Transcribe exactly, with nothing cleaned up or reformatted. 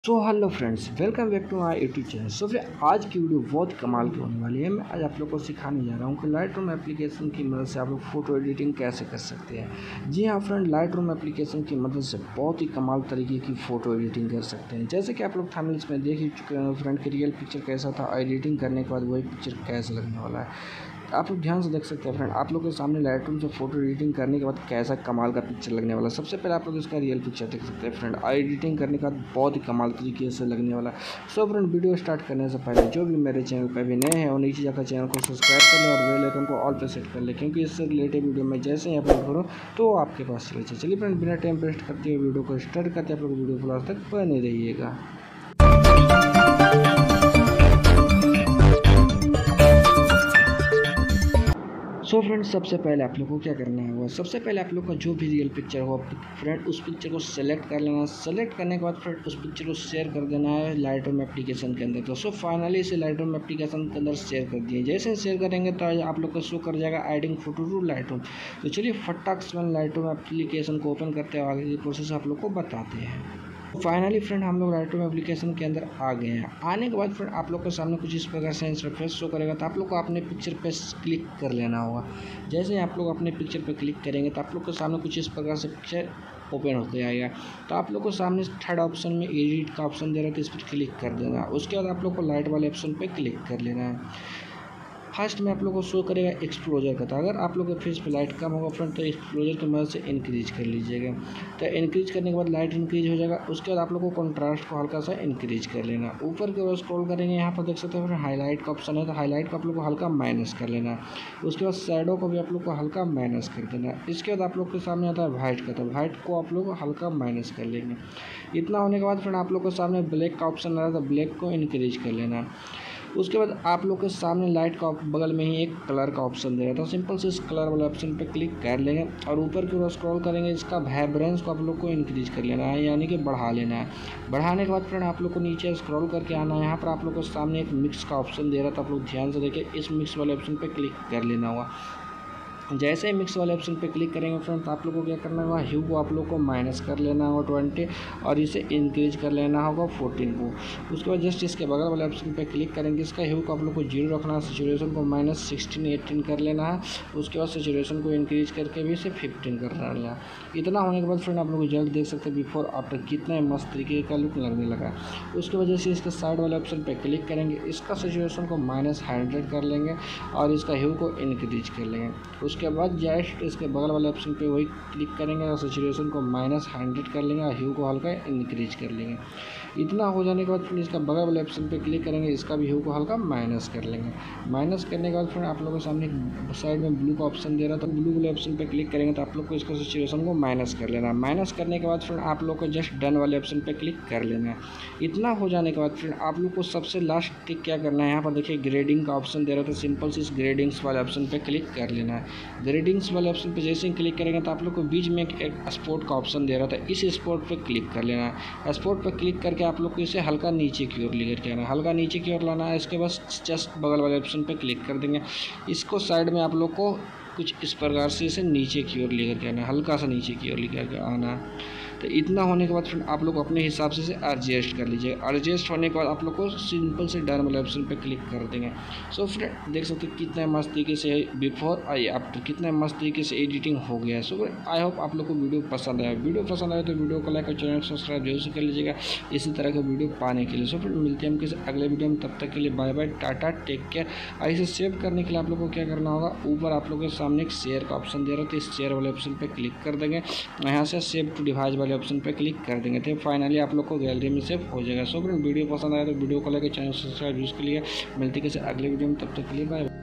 So hello friends, welcome back to my YouTube channel. So फिर आज की video बहुत कमाल की होने वाली है। मैं आज आप लोगों को सिखाने जा रहा हूँ कि लाइट रूम एप्लीकेशन की मदद से आप लोग फ़ोटो एडिटिंग कैसे कर सकते हैं। जी हाँ फ्रेंड, लाइट रूम एप्लीकेशन की मदद से बहुत ही कमाल तरीके की फ़ोटो एडिटिंग कर सकते हैं। जैसे कि आप लोग थंबनेल्स में देख ही चुके हैं फ्रेंड कि रियल पिक्चर कैसा था, एडिटिंग करने के बाद वही पिक्चर कैसा लगने वाला है। आप लोग ध्यान से देख सकते हैं फ्रेंड, आप लोग के सामने लाइट रूम से फोटो एडिटिंग करने के बाद कैसा कमाल का पिक्चर लगने वाला है। सबसे पहले आप लोग इसका रियल पिक्चर देख सकते हैं फ्रेंड, एडिटिंग करने के बाद बहुत ही कमाल तरीके से लगने वाला है। सो फ्रेंड, वीडियो स्टार्ट करने से पहले जो भी मेरे चैनल पर भी नए हैं वो नीचे जाकर चैनल को सब्सक्राइब कर लें और बेल आइकन को ऑल पे सेट कर लें, क्योंकि इससे रिलेटेड वीडियो मैं जैसे ही अपलोड करूँ तो आपके पास चले जाए। चलिए फ्रेंड, बिना टाइम वेस्ट करते हुए वीडियो को स्टार्ट करते हैं। आप लोग वीडियो को लास्ट तक बने रहिएगा। सो so फ्रेंड, सबसे पहले आप लोग को क्या करना है, वो सबसे पहले आप लोग का जो भी रियल पिक्चर हो फ्रेंड, उस पिक्चर को सेलेक्ट कर लेना है। सेलेक्ट करने के बाद फ्रेंड उस पिक्चर को शेयर कर देना है लाइट रूम एप्लीकेशन के अंदर। तो सो फाइनली इसे लाइट रूम एप्लीकेशन के अंदर शेयर कर दिए। जैसे शेयर करेंगे तो आप लोग को शो कर जाएगा adding photo to Lightroom. तो चलिए फटाक से लाइट रूम एप्लीकेशन को ओपन करते हैं, आगे की प्रोसेस आप लोग को बताते हैं। फाइनली फ्रेंड, हम लोग लाइट रूम एप्लीकेशन के अंदर आ गए हैं। आने के बाद फ्रेंड आप लोग के सामने कुछ इस प्रकार से इंटरफेस शो करेगा। तो आप लोग को अपने पिक्चर पे क्लिक कर लेना होगा। जैसे ही आप लोग अपने पिक्चर पे क्लिक करेंगे तो आप लोग के सामने कुछ इस प्रकार से पिक्चर ओपन होते आएगा। तो आप लोग को सामने थर्ड ऑप्शन में एडिट का ऑप्शन दे रहा है, तो इस पर क्लिक कर देना। उसके बाद आप लोग को लाइट वाले ऑप्शन पर क्लिक कर लेना है। फर्स्ट में आप लोग को शो करेगा एक्सप्लोजर का। तो अगर आप लोग के फेस पे लाइट कम होगा फ्रेंड तो एक्सप्लोजर की मदद से इंक्रीज कर लीजिएगा। तो इंक्रीज करने के बाद लाइट इंक्रीज हो जाएगा। उसके बाद आप लोग को कंट्रास्ट को हल्का सा इंक्रीज कर लेना। ऊपर की ओर स्क्रॉल करेंगे, यहाँ पर देख सकते हैं फ्रेंड हाईलाइट का ऑप्शन है। तो हाईलाइट को आप लोग को हल्का माइनस कर लेना। उसके बाद शैडो को भी आप लोग को हल्का माइनस कर देना। इसके बाद आप लोग के सामने आता है वाइट का। तो वाइट को आप लोग को हल्का माइनस कर लेंगे। इतना होने के बाद फ्रेंड आप लोग के सामने ब्लैक का ऑप्शन आ रहा था, ब्लैक को इंक्रीज कर लेना। उसके बाद आप लोग के सामने लाइट का बगल में ही एक कलर का ऑप्शन दे रहा था। सिंपल से इस कलर वाले ऑप्शन पे क्लिक कर लेंगे और ऊपर की ओर स्क्रॉल करेंगे। इसका वाइब्रेंस को आप लोग को इंक्रीज कर लेना है, यानी कि बढ़ा लेना है। बढ़ाने के बाद फ्रेंड आप लोग को नीचे स्क्रॉल करके आना है। यहाँ पर आप लोग को सामने एक मिक्स का ऑप्शन दे रहा था, आप लोग ध्यान से देखिए। इस मिक्स वाले ऑप्शन पर क्लिक कर लेना होगा। जैसे ही मिक्स वाले ऑप्शन पे क्लिक करेंगे फ्रेंड तो आप लोग को क्या करना होगा, ह्यू को आप लोग को माइनस कर लेना होगा ट्वेंटी और इसे इंक्रीज कर लेना होगा फोर्टीन को। उसके बाद जस्ट इसके बगल वाले ऑप्शन पे क्लिक करेंगे। इसका ह्यू को आप लोग को जीरो रखना है, सेचुरेशन को माइनस सिक्सटीन एटीन कर लेना है। उसके बाद सेचुरेशन को इंक्रीज करके भी इसे फिफ्टीन कर लेना है। इतना होने के बाद फ्रेंड आप लोग रिजल्ट देख सकते हैं बिफोर आफ्टर, कितना मस्त तरीके का लुक लगने लगा। उसके वजह से इसके साइड वाले ऑप्शन पर क्लिक करेंगे। इसका सेचुरेशन को माइनस हंड्रेड कर लेंगे और इसका ह्यू को इंक्रीज कर लेंगे। उसके बाद जस्ट इसके बगल वाले ऑप्शन पे वही क्लिक करेंगे और सेचुरेशन को माइनस हंड्रेड कर लेंगे और ह्यू को हल्का इंक्रीज कर लेंगे। इतना हो जाने के बाद फिर इसका बगल वाले ऑप्शन पे क्लिक करेंगे। इसका भी ह्यू को हल्का माइनस कर लेंगे। माइनस करने के बाद फिर आप लोगों के सामने साइड में ब्लू का ऑप्शन दे रहा था, ब्लू वाले ऑप्शन पे क्लिक करेंगे तो आप लोग को इसका सेचुरेशन को माइनस कर लेना। माइनस करने के बाद फिर आप लोग को जस्ट डन वाले ऑप्शन पे क्लिक कर लेना है। इतना हो जाने के बाद फिर आप लोग को सबसे लास्ट टिक क्या करना है, यहाँ पर देखिए ग्रेडिंग का ऑप्शन दे रहा था। सिंपल से इस ग्रेडिंग्स वाले ऑप्शन पे क्लिक कर लेना है। ग्रेडिंग्स वाले ऑप्शन पे जैसे ही क्लिक करेंगे तो आप लोग को बीच में एक स्पोर्ट का ऑप्शन दे रहा था, इस स्पोर्ट पे क्लिक कर लेना है। स्पोर्ट पे क्लिक करके आप लोग को इसे हल्का नीचे की ओर लेकर के आना है, हल्का नीचे की ओर लाना है। इसके बाद जस्ट बगल वाले ऑप्शन पे क्लिक कर देंगे। इसको साइड में आप लोग को कुछ इस प्रकार से इसे नीचे की ओर लेकर के आना है, हल्का सा नीचे की ओर लेकर के आना है। तो इतना होने के बाद फिर आप लोग अपने हिसाब से इसे एडजस्ट कर लीजिए। एडजस्ट होने के बाद आप लोग को सिंपल से डन वाले ऑप्शन पे क्लिक कर देंगे। सो फ्रेंड देख सकते हैं कितना मस्त तरीके से बिफोर आई आफ्टर कितना मस्त तरीके से एडिटिंग हो गया है। सो आई होप आप लोग को वीडियो पसंद आया। वीडियो पसंद आया तो वीडियो को लाइक और चैनल को सब्सक्राइब जरूर से कर लीजिएगा इसी तरह के वीडियो पाने के लिए। सो फिर मिलते हैं हम किसी अगले वीडियो में, तब तक के लिए bye bye, tata, take care. और इसे सेव करने के लिए आप लोग को क्या करना होगा, ऊपर आप लोग के सामने एक शेयर का ऑप्शन दे रहा था, इस शेयर वाले ऑप्शन पर क्लिक कर देंगे। यहाँ से सेव टू डिवाइस वाले ऑप्शन पर क्लिक कर देंगे तो फाइनली आप लोग को गैलरी में सेव हो जाएगा। सो फ्रेंड वीडियो पसंद आया तो वीडियो को लाइक चैनल सब्सक्राइब यूज़ के लिए। मिलती किसी अगले वीडियो में, तब तक के लिए बाय।